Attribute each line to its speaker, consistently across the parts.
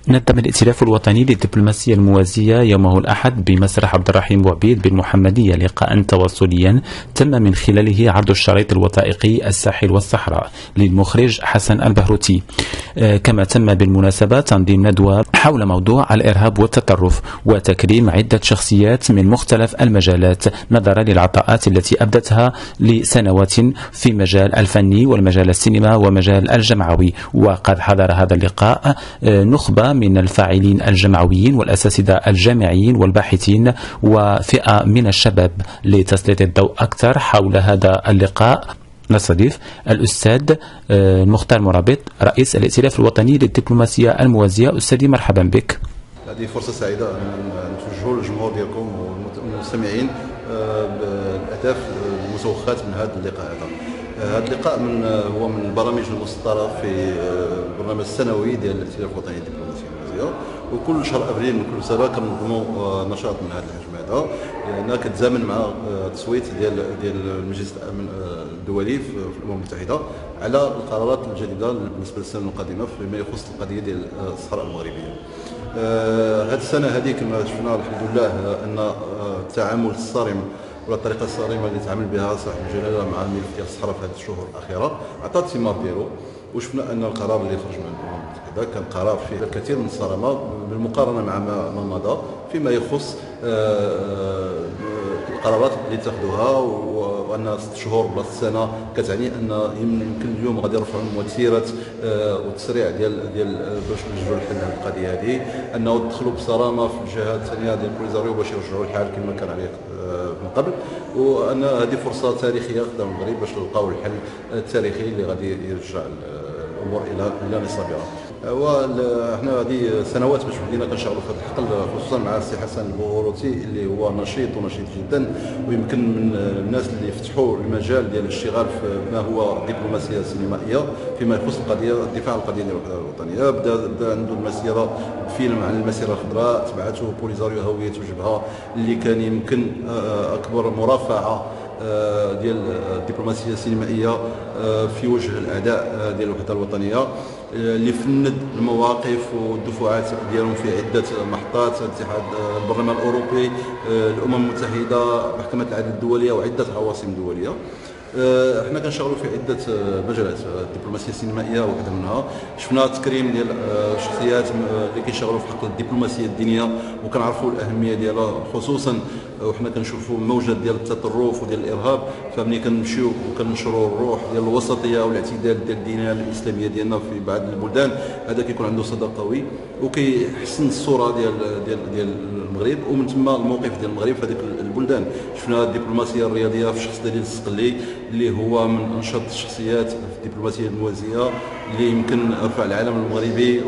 Speaker 1: نظم الائتلاف الوطني للدبلوماسية الموازية يومه الأحد بمسرح عبد الرحيم بوعبيد بالمحمدية لقاء تواصليا تم من خلاله عرض الشريط الوثائقي الساحل والصحراء للمخرج حسن البهروتي. كما تم بالمناسبة تنظيم ندوة حول موضوع الإرهاب والتطرف وتكريم عدة شخصيات من مختلف المجالات نظرا للعطاءات التي أبدتها لسنوات في مجال الفني والمجال السينما ومجال الجمعوي. وقد حضر هذا اللقاء نخبة من الفاعلين الجمعويين والأساتذة الجامعيين والباحثين وفئة من الشباب. لتسليط الضوء أكثر حول هذا اللقاء نستضيف الأستاذ المختار مرابط رئيس الائتلاف الوطني للدبلوماسية الموازية. أستاذي مرحبا بك.
Speaker 2: هذه فرصة سعيدة أن نتوجهوا للجمهور ديالكم والمستمعين بالأهداف المتوخات من هذا اللقاء هذا اللقاء هو من البرامج المسطرة في البرنامج السنوي ديال الائتلاف الوطني للدبلوماسية الموازية، وكل شهر ابريل من كل سنه كنظموا نشاط من هذا الحجم هذا لانها كتزامن مع التصويت ديال المجلس الامن الدولي في الامم المتحده على القرارات الجديده بالنسبه للسنه القادمه فيما يخص القضيه ديال الصحراء المغربيه. هذه السنه هذه كما شفنا الحمد لله ان التعامل الصارم ولا الطريقه الصارمه اللي تعامل بها صاحب الجلاله مع الملف ديال الصحراء في هذه الشهور الاخيره عطى الثمار ديالو، وشفنا ان القرار اللي خرج من الامم المتحده كان قرار فيه الكثير من الصرامه بالمقارنه مع ما مضى فيما يخص القرارات اللي اتخذوها، وان 6 شهور بلا سنه كتعني ان يمكن اليوم غادي يرفعوا مسيره والتسريع ديال باش نرجعوا لحل هذه القضيه هذه، انه دخلوا بصرامه في الجهات الثانيه ديال البوليزاريو باش يرجعوا الحال كما كان عليه من قبل، وان هذه فرصه تاريخيه قدام المغرب باش نلقاو الحل التاريخي اللي غادي يرجع الامور الى نصابها. وحنا هذه سنوات باش بدينا كنشتغلوا في هذا الحقل، خصوصا مع السي حسن البهروتي اللي هو نشيط جدا، ويمكن من الناس اللي فتحوا المجال ديال الاشتغال في ما هو دبلوماسيه سينمائيه فيما يخص القضيه الدفاع عن القضيه الوطنيه. بدا عنده المسيره فيلم عن المسيره الخضراء، تبعته بوليزاريو هويه وجبهه اللي كان يمكن اكبر مرافعه ديال الدبلوماسيه السينمائيه في وجه الاعداء ديال الوحده الوطنيه، اللي فند المواقف والدفعات ديالهم في عده محطات، الاتحاد البرلمان الاوروبي، الامم المتحده، محكمه العدل الدوليه وعده عواصم دوليه. احنا كنشتغلوا في عده مجالات، الدبلوماسيه السينمائيه واحده منها. شفنا تكريم ديال شخصيات اللي كيشتغلوا في حق الدبلوماسيه الدينيه وكنعرفوا الاهميه ديالها، خصوصا وحنا كنشوفوا موجه ديال التطرف وديال الارهاب، فملي كنمشيو وكننشروا الروح ديال الوسطيه والاعتدال ديال الدينيه الاسلاميه ديالنا في بعض البلدان، هذا كيكون عنده صدى قوي وكيحسن الصوره ديال المغرب ومن ثم الموقف ديال المغرب في هذيك البلدان. شفنا الدبلوماسيه الرياضيه في الشخص ديال السقلي اللي هو من انشط الشخصيات في الدبلوماسيه الموازيه، اللي يمكن رفع العلم المغربي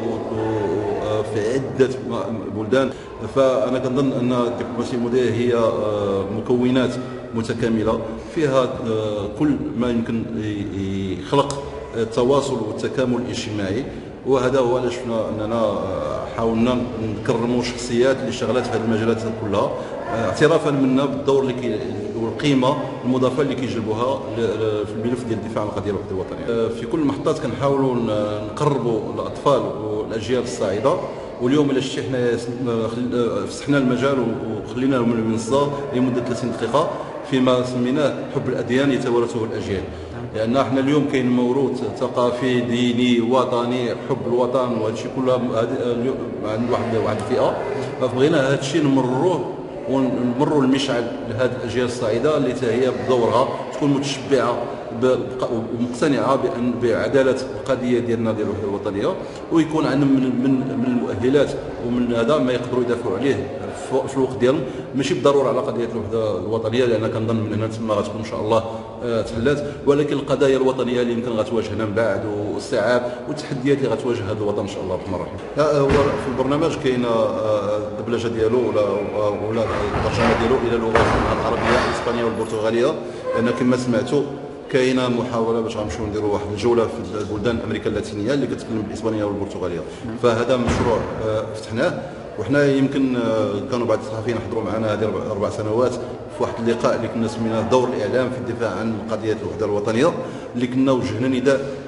Speaker 2: في عده بلدان. فانا كنظن ان الدبلوماسيه الموازيه هي مكونات متكامله فيها كل ما يمكن يخلق التواصل والتكامل الاجتماعي، وهذا هو علاش شفنا اننا حاولنا نكرموا شخصيات اللي اشتغلت في هذه المجالات كلها، اعترافا منا بالدور اللي والقيمه المضافه اللي كيجلبوها في الملف ديال الدفاع عن القضيه الوحده الوطنيه. في كل المحطات كنحاولوا نقربوا الاطفال والاجيال الصاعده، واليوم الا شتي حنا فسحنا المجال وخلينا لهم المنصه لمده 30 دقيقه فيما سميناه حب الاديان يتوارثه الاجيال، لان احنا اليوم كاين موروث ثقافي ديني وطني، حب الوطن وهذا الشيء كله عند واحد الفئه، فبغينا هذا الشيء نمروه ونمروا المشعل لهذه الاجيال الصاعده اللي هي بدورها تكون متشبعه ومقتنعه بعداله القضيه ديالنا ديال الوحده الوطنيه، ويكون عندهم من المؤهلات ومن هذا ما يقدروا يدافعوا عليه في الوقت ديالهم، ماشي بالضروره على قضيه الوحده الوطنيه لان كنظن من هنا تما غتكون ان شاء الله تحلات، ولكن القضايا الوطنيه اللي يمكن غتواجهنا من بعد والصعاب والتحديات اللي غتواجه هذا الوطن ان شاء الله الرحمن الرحيم. هو في البرنامج كاين الدبلجه ديالو ولا الترجمه ديالو الى اللغات العربيه الاسبانيه والبرتغاليه، لان كما سمعتوا كاينه محاوله باش غنمشيو نديروا واحد الجوله في البلدان امريكا اللاتينيه اللي كتكلم بالاسبانيه والبرتغاليه، فهذا مشروع فتحناه. وحنا يمكن كانوا بعض الصحفيين حضروا معنا هذه 4 سنوات في واحد اللقاء اللي كنا سميناه دور الاعلام في الدفاع عن قضيه الوحده الوطنيه، اللي كنا وجهنا نداء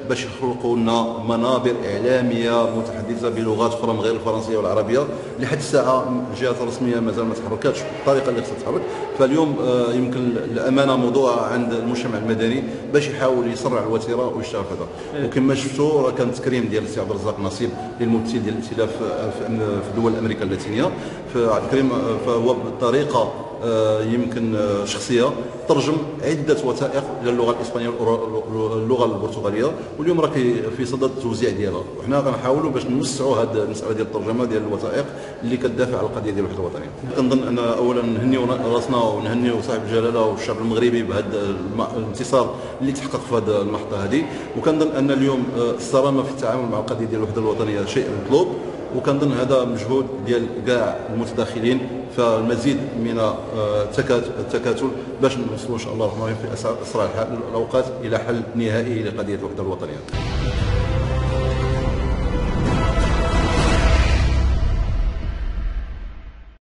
Speaker 2: باش يخلقوا لنا منابر اعلاميه متحدثه بلغات اخرى من غير الفرنسيه والعربيه. لحد الساعه الجهات الرسميه مازال ما تحركاتش بالطريقه اللي خصها تتحرك. فاليوم يمكن الامانه موضوع عند المجتمع المدني باش يحاول يسرع الوتيره ويشتغل في هذا. وكما شفتوا راه كان تكريم ديال السي عبد الرزاق نصيب للممثل ديال الائتلاف في دول امريكا اللاتينيه. فالتكريم فهو بطريقه يمكن شخصيه ترجم عده وثائق الى اللغه الاسبانيه واللغه البرتغاليه، واليوم راه في صدد التوزيع ديالها. وحنا غنحاولوا باش نوسعوا هذه المساله ديال الترجمه ديال الوثائق اللي كتدافع على القضيه ديال الوحده الوطنيه. كنظن ان اولا نهنيو راسنا ونهنيو صاحب الجلاله والشعب المغربي بهذا الانتصار اللي تحقق في هذه المحطه هذه. وكنظن ان اليوم الصرامه في التعامل مع القضيه ديال الوحده الوطنيه شيء مطلوب، وكنظن هذا مجهود ديال كاع المتداخلين فالمزيد من التكاتل باش نوصلوا ان شاء الله الرحمن الرحيم في اسرع الاوقات الى حل نهائي لقضيه الوحده الوطنيه.